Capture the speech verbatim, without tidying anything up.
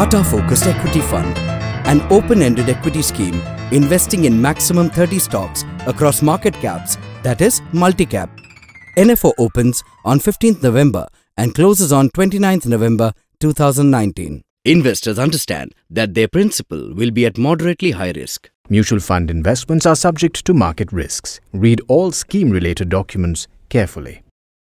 Tata Focused Equity Fund, an open-ended equity scheme investing in maximum thirty stocks across market caps, that is multi-cap. N F O opens on fifteenth November and closes on twenty-ninth November two thousand nineteen. Investors understand that their principal will be at moderately high risk. Mutual fund investments are subject to market risks. Read all scheme-related documents carefully.